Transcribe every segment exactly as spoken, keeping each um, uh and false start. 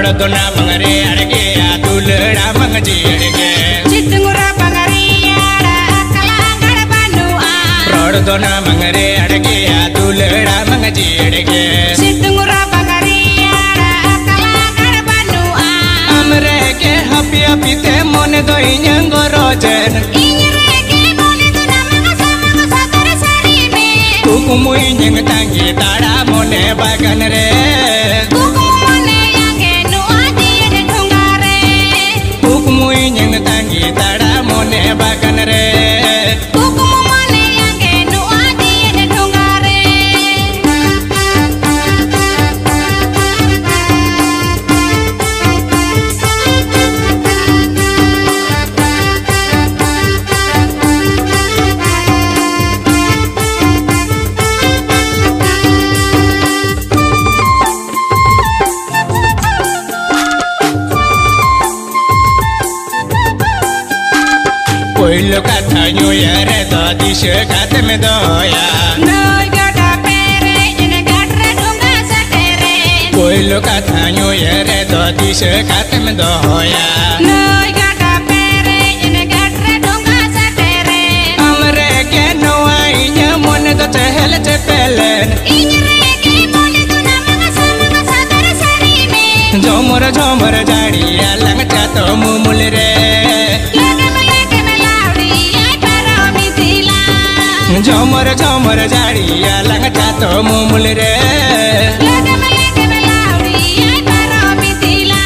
Rodona mangare adege atulera mangaji adege Chitungura bangaria kalangara banua Rodona mangare adege atulera mangaji adege Chitungura bangaria kalangara banua Amreke happy happy te mone doi nyangorojen Inreke mone do namanga samanga satara sarine Kukumui nyang tangi tada mone bagan re Kukumone yange nu adiye de thungare Kukumui nyang tangi tada mone bagan re Kukumone yange nu adiye de thungare Koilo kata nyuyere to dishe kate me doya Noi gada pere jene gadre dhunga satere Koilo kata nyuyere to dishe kate me doya Noi gada pere jene gadre dhunga satere Amre ke noai nya mone do tehele te pelen Inreke mone do namanga samanga satara sarine Jomor jomor jari alang chato mumul re Lagama lagama laudi ai para mitila Jomor jomor jari alang chato mumul re Lagama lagama laudi ai para mitila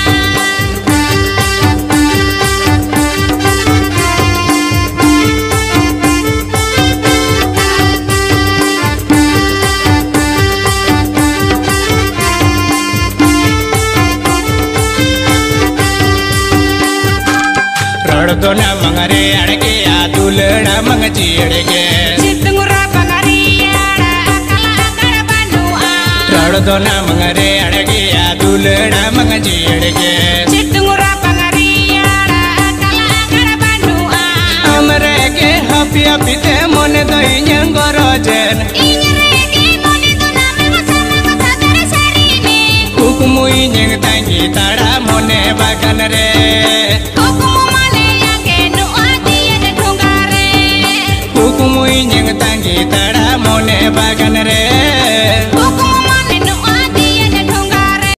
Rodona mangare adege atulera mangaji adege Chitungura bangaria kalangara banua Rodona mangare adege atulera mangaji adege Chitungura bangaria kalangara banua Amre ke happy happy te mone doi nyangorojen Inreke mone do namanga samanga satara sarine Kukumui nyang tangi tada mone bagan re Kukumone yange nu adiye de thungare Kukumui nyang tangi tada mone bagan re